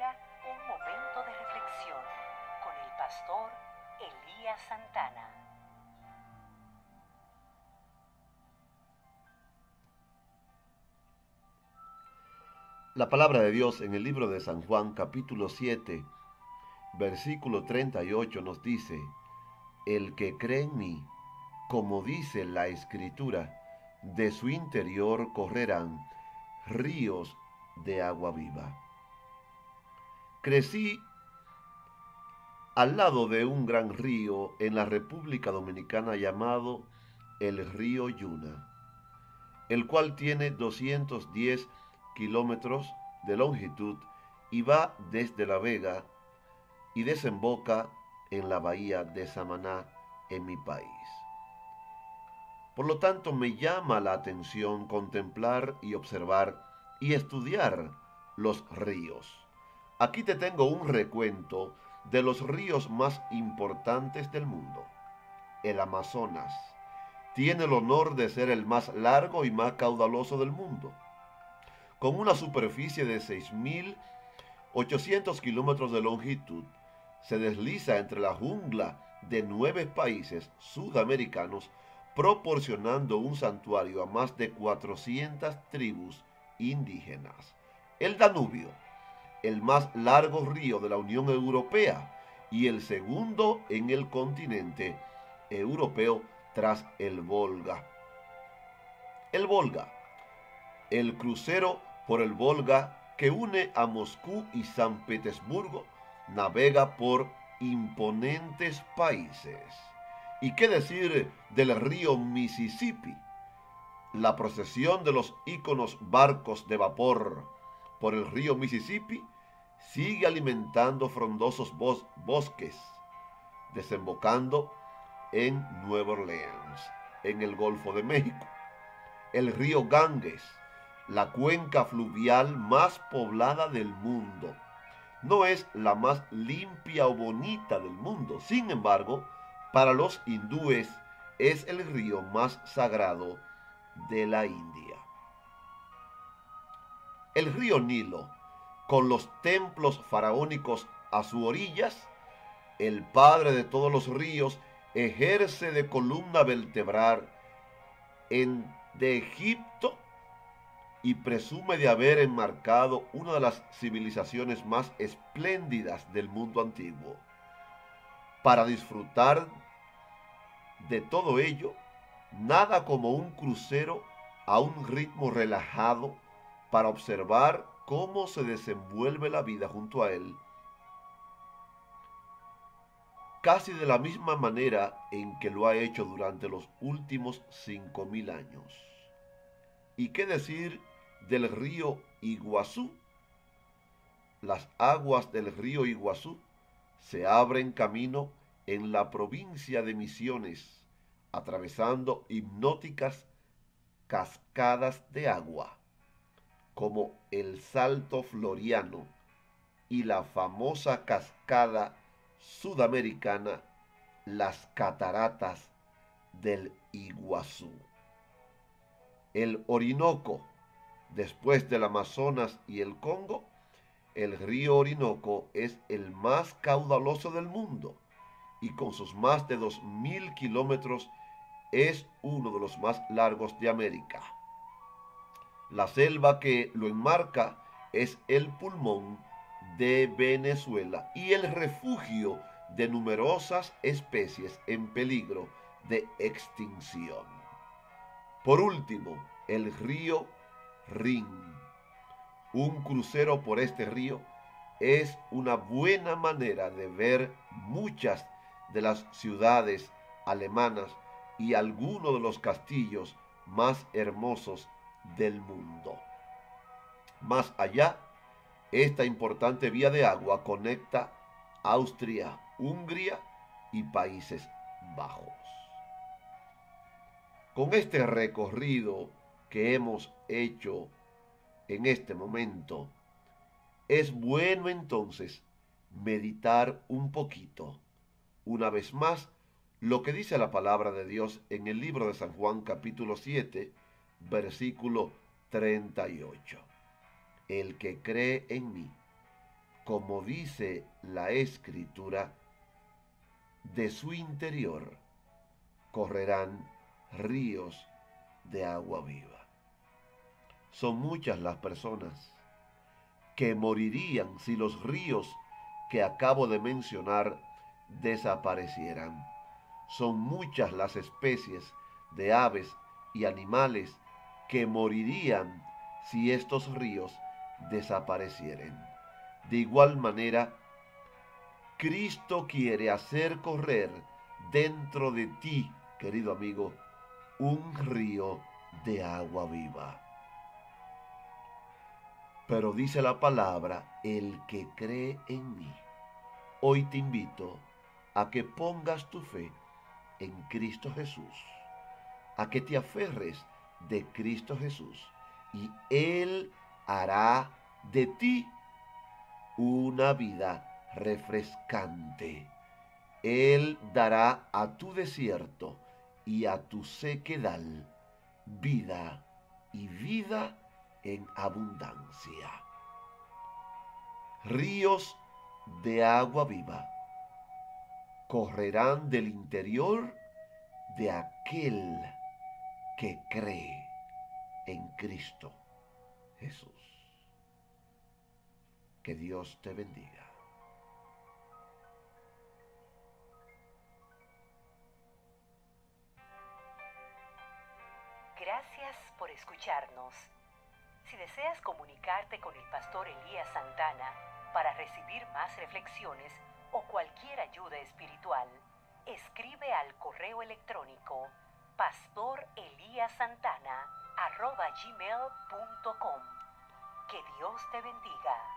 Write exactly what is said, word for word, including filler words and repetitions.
ahora un momento de reflexión con el pastor Elías Santana. La palabra de Dios en el libro de San Juan capítulo siete, versículo treinta y ocho nos dice: el que cree en mí, como dice la Escritura, de su interior correrán ríos de agua viva. Crecí al lado de un gran río en la República Dominicana llamado el río Yuna, el cual tiene doscientos diez kilómetros de longitud y va desde La Vega y desemboca en la bahía de Samaná, en mi país. Por lo tanto, me llama la atención contemplar y observar y estudiar los ríos. Aquí te tengo un recuento de los ríos más importantes del mundo. El Amazonas tiene el honor de ser el más largo y más caudaloso del mundo, con una superficie de seis mil ochocientos kilómetros de longitud. Se desliza entre la jungla de nueve países sudamericanos, proporcionando un santuario a más de cuatrocientas tribus indígenas. El Danubio, el más largo río de la Unión Europea y el segundo en el continente europeo tras el Volga. El Volga, el crucero por el Volga que une a Moscú y San Petersburgo, navega por imponentes países. ¿Y qué decir del río Mississippi? La procesión de los íconos barcos de vapor por el río Mississippi sigue alimentando frondosos bos bosques, desembocando en Nueva Orleans, en el Golfo de México. El río Ganges, la cuenca fluvial más poblada del mundo. No es la más limpia o bonita del mundo. Sin embargo, para los hindúes es el río más sagrado de la India. El río Nilo, con los templos faraónicos a sus orillas, el padre de todos los ríos, ejerce de columna vertebral en, de Egipto y presume de haber enmarcado una de las civilizaciones más espléndidas del mundo antiguo. Para disfrutar de todo ello, nada como un crucero a un ritmo relajado para observar cómo se desenvuelve la vida junto a él, casi de la misma manera en que lo ha hecho durante los últimos cinco mil años. ¿Y qué decir del río Iguazú? Las aguas del río Iguazú se abren camino en la provincia de Misiones, atravesando hipnóticas cascadas de agua, como el Salto Floriano y la famosa cascada sudamericana, las cataratas del Iguazú. El Orinoco, después del Amazonas y el Congo, el río Orinoco es el más caudaloso del mundo y con sus más de dos mil kilómetros es uno de los más largos de América. La selva que lo enmarca es el pulmón de Venezuela y el refugio de numerosas especies en peligro de extinción. Por último, el río Rin. Un crucero por este río es una buena manera de ver muchas de las ciudades alemanas y algunos de los castillos más hermosos del mundo. Más allá, esta importante vía de agua conecta Austria, Hungría y Países Bajos. Con este recorrido que hemos hecho en este momento, es bueno entonces meditar un poquito, una vez más, lo que dice la palabra de Dios en el libro de San Juan capítulo siete, versículo treinta y ocho. El que cree en mí, como dice la Escritura, de su interior correrán ríos de agua viva. Son muchas las personas que morirían si los ríos que acabo de mencionar desaparecieran. Son muchas las especies de aves y animales que morirían si estos ríos desaparecieran. De igual manera, Cristo quiere hacer correr dentro de ti, querido amigo, un río de agua viva. Pero dice la palabra, el que cree en mí. Hoy te invito a que pongas tu fe en Cristo Jesús, a que te aferres de Cristo Jesús, y Él hará de ti una vida refrescante. Él dará a tu desierto y a tu sequedad vida y vida en abundancia. Ríos de agua viva correrán del interior de aquel que cree en Cristo Jesús. Que Dios te bendiga. Gracias por escucharnos. Si deseas comunicarte con el pastor Elías Santana para recibir más reflexiones o cualquier ayuda espiritual, escribe al correo electrónico pastoreliasantana arroba gmail punto com. Que Dios te bendiga.